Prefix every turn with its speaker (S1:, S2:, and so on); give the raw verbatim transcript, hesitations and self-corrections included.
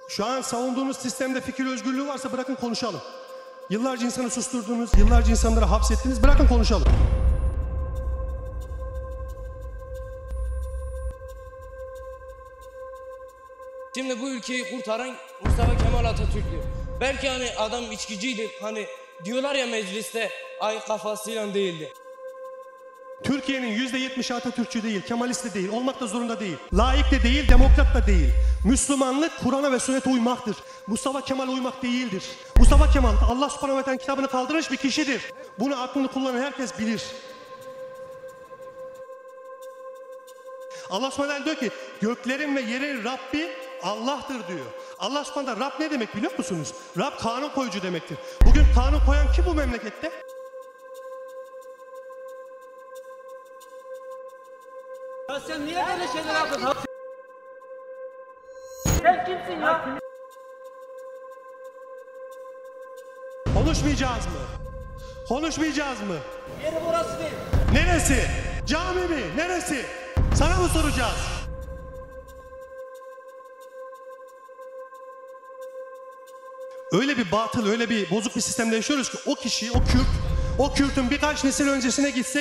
S1: Şu an savunduğunuz sistemde fikir özgürlüğü varsa bırakın konuşalım. Yıllarca insanı susturdunuz, yıllarca insanları hapsettiniz, bırakın konuşalım.
S2: Şimdi bu ülkeyi kurtaran Mustafa Kemal Atatürk'tü. Belki hani adam içkiciydi, hani diyorlar ya mecliste, ay kafasıyla değildi.
S1: Türkiye'nin yüzde yetmişi Atatürkçü değil, Kemalist de değil, olmak da zorunda değil. Laik de değil, demokrat da değil. Müslümanlık Kur'an'a ve sünnete uymaktır. Mustafa Kemal uymak değildir. Mustafa Kemal Allah subhanahu ve teala kitabını kaldırmış bir kişidir. Bunu aklını kullanan herkes bilir. Allah subhanahu ve teala diyor ki göklerin ve yerin Rabbi Allah'tır diyor. Allah subhanahu ve teala Rab ne demek biliyor musunuz? Rab kanun koyucu demektir. Bugün kanun koyan kim bu memlekette?
S3: Ya sen niye böyle şeyler yapıyorsun? Sen kimsin ya?
S1: Konuşmayacağız mı? Konuşmayacağız mı?
S3: Yeri burası değil.
S1: Neresi? Cami mi? Neresi? Sana mı soracağız? Öyle bir batıl, öyle bir bozuk bir sistemde yaşıyoruz ki o kişi, o Kürt, o Kürt'ün birkaç nesil öncesine gitsek